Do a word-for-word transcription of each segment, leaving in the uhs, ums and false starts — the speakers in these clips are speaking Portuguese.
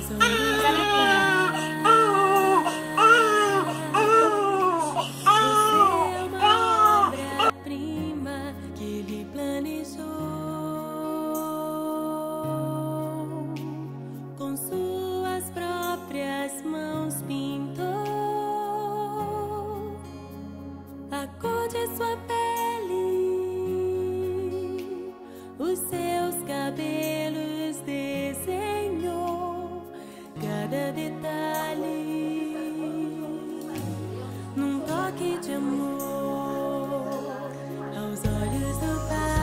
Sua pele, os seus cabelos desenhou cada detalhe num toque de amor aos olhos do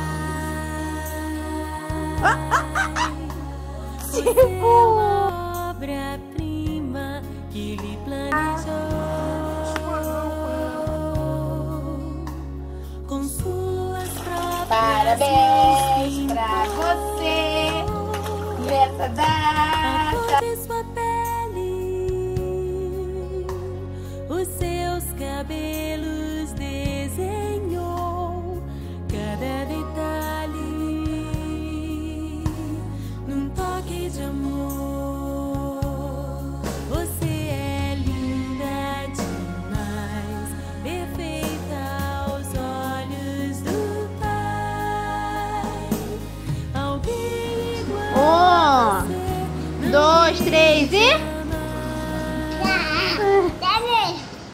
Pai. Você é uma obra-prima que Ele planejou. Parabéns pra você nessa data. De sua pele, os seus cabelos desenhou cada detalhe num toque de amor. Você é linda demais, perfeita aos olhos do Um, dois, três e...